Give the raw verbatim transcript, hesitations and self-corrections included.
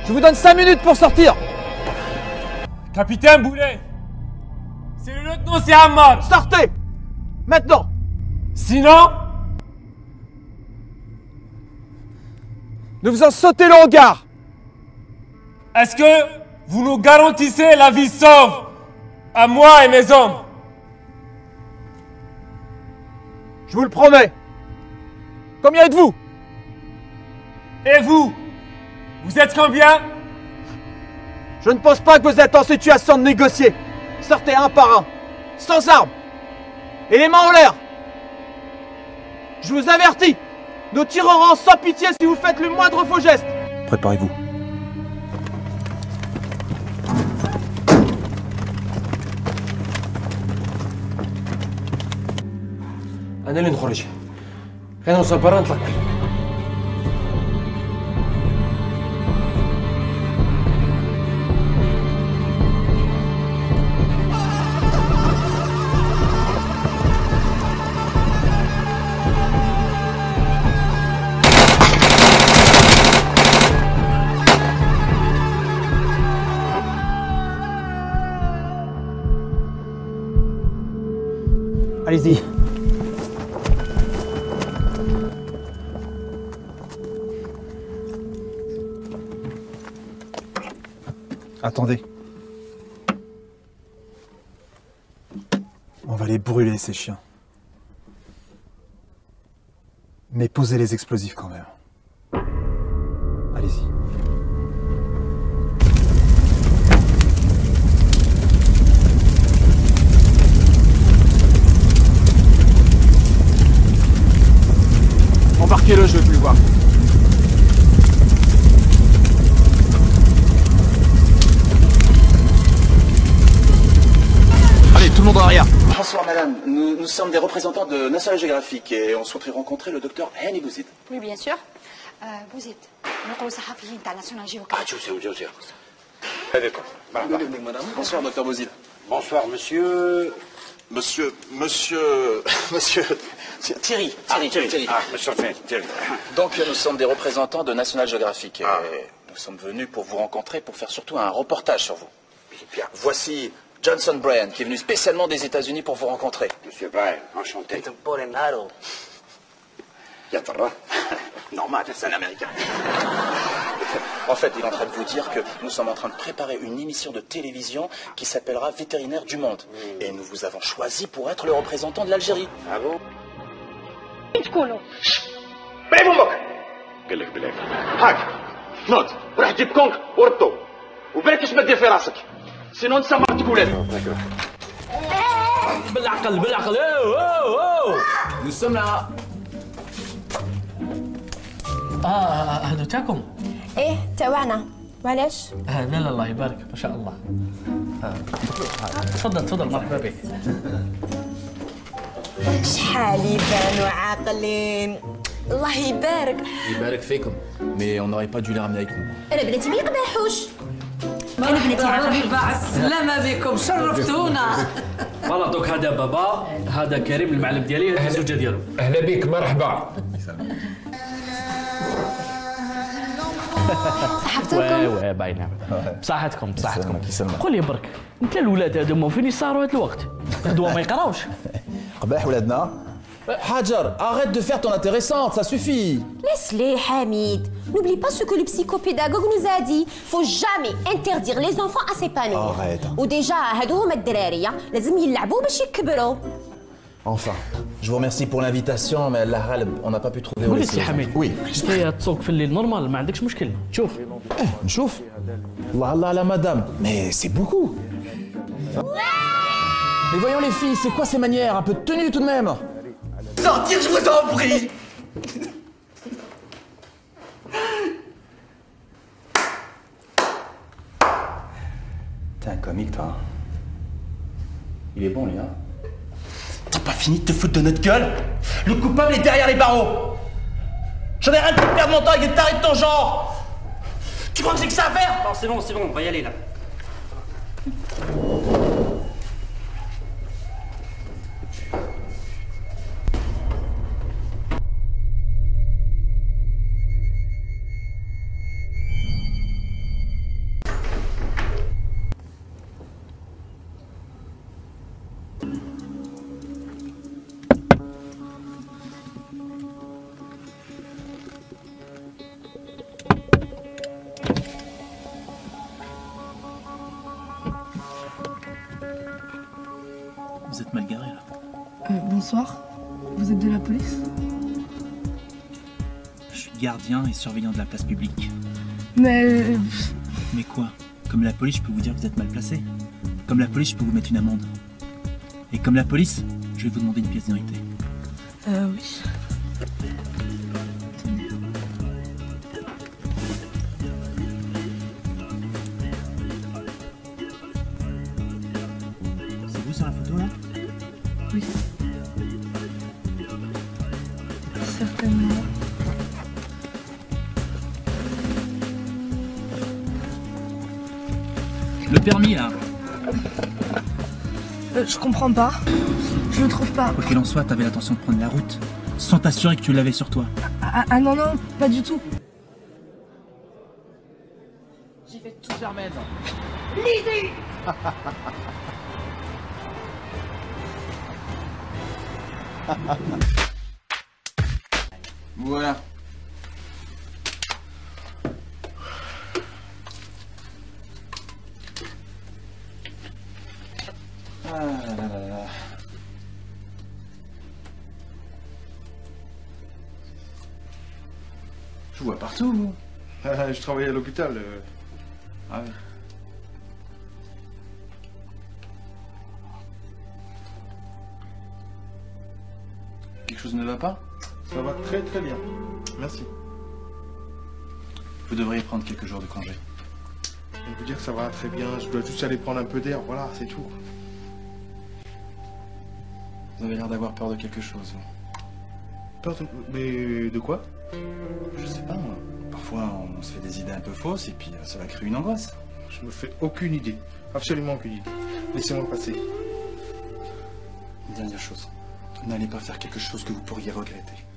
Je vous donne cinq minutes pour sortir. Capitaine Boulet, c'est le lieutenant, c'est Ammar. Sortez. Maintenant. Sinon, nous faisons sauter le hangar. est-ce que vous nous garantissez la vie sauve à moi et mes hommes? Je vous le promets. Combien êtes-vous? Et vous? Vous êtes combien? Je ne pense pas que vous êtes en situation de négocier. Sortez un par un, sans armes, et les mains en l'air. Je vous avertis, nous tirerons sans pitié si vous faites le moindre faux geste. Préparez-vous. أنا اللي نخرج. خلينا نوصل برا نطلق. Allez-y. Attendez. On va les brûler, ces chiens. Mais posez les explosifs quand même. Allez-y. Embarquez-le, je veux plus le voir. Allez, tout le monde en arrière. Bonsoir madame, nous, nous sommes des représentants de National Geographic et on souhaiterait rencontrer le docteur Hani Bouzid. Oui, bien sûr. Euh, Bouzid, nous sommes des National Geographic. Bonsoir docteur Bouzid. Bonsoir monsieur... Monsieur, monsieur, monsieur, Thierry, Thierry, Thierry, Thierry. Ah, monsieur Thierry. Donc nous sommes des représentants de National Geographic et Ah. nous sommes venus pour vous rencontrer pour faire surtout un reportage sur vous. C'est bien. Voici Johnson Bryan qui est venu spécialement des États-Unis pour vous rencontrer. Monsieur Bryan, enchanté. Yatarra. Normal, c'est un Américain. En fait, il est en train de vous dire que nous sommes en train de préparer une émission de télévision qui s'appellera Vétérinaire du Monde. Et nous vous avons choisi pour être le représentant de l'Algérie. Ah bon? بلعب امك قال لك بلاك. هاك نوض روح جيب كونك ورطو وبالك اش ما دير في راسك سينو انت مرتك ولادك بالعقل بالعقل اوه اوه Nous sommes là. اه هذا تاعكم؟ ايه تاعنا معليش آه لا لا الله يبارك ما شاء الله. آه. تفضل تفضل مرحبا بك. شحال يبانوا عاقلين الله يبارك. يبارك فيكم. Mais on n'aurait pas dû les ramener avec nous. انا بناتي ما يقبحوش. انا بناتي عاقلين. مع السلامة بكم شرفتونا. فوالا دوك هذا بابا هذا كريم المعلم ديالي هذه الزوجه ديالو. اهلا بك مرحبا. صحبتكم وي وي باينه بصحتكم بصحتكم. قول لي برك انت الاولاد هذوما فين يسهروا هذا الوقت؟ غدوه ما يقراوش. قباح ولادنا. Hajar, arrête de faire ton intéressante, ça suffit. Laisse-les, Hamid. N'oublie pas ce que le psychopédagogue nous a dit. Faut jamais interdire les enfants à s'épanouir. Arrête. Ou déjà, هادوهم الدرارية لازم يلعبوا باش يكبروا. Enfin, je vous remercie pour l'invitation, mais Allah Ghalib, on n'a pas pu trouver où قول laisser لي les حميد. enfants. Oui. انت تسوق في الليل نورمال ما عندكش مشكل. شوف Eh, نشوف. Allah Allah la madame. Mais c'est beaucoup. Mais voyons les filles, c'est quoi ces manières? Un peu de tenue tout de même. Sortir, je vous en prie. T'es un comique, toi. Il est bon, lui, hein? T'as pas fini de te foutre de notre gueule? Le coupable est derrière les barreaux. J'en ai rien de perdre mon temps avec des tarés de ton genre. Tu crois que j'ai que ça à faire? Non c'est bon c'est bon on va y aller là. être mal garé là. Euh, bonsoir. Vous êtes de la police? Je suis gardien et surveillant de la place publique. Mais... Mais quoi? Comme la police, je peux vous dire que vous êtes mal placé. Comme la police, je peux vous mettre une amende. Et comme la police, je vais vous demander une pièce d'identité. Euh, oui. C'est vous sur la photo là? Oui. Certainement. Le permis là. Euh, je comprends pas. Je le trouve pas. Quoi qu'il en soit, t'avais l'intention de prendre la route, sans t'assurer que tu l'avais sur toi. Ah, ah non, non, pas du tout. J'ai fait tout Germaine. L'idée. Voilà. Ah là là là là. Je vous vois partout, vous. Je travaillais à l'hôpital. Euh... Ah oui. Quelque chose ne va pas? Ça va très très bien. Merci. Vous devriez prendre quelques jours de congé. Je vais vous dire que ça va très bien. Je dois juste aller prendre un peu d'air. Voilà, c'est tout. Vous avez l'air d'avoir peur de quelque chose. Peur de... Mais de quoi? Je sais pas, moi. Parfois, on se fait des idées un peu fausses et puis ça va créer une angoisse. Je me fais aucune idée. Absolument aucune idée. Laissez-moi passer. Une dernière chose. N'allez pas faire quelque chose que vous pourriez regretter.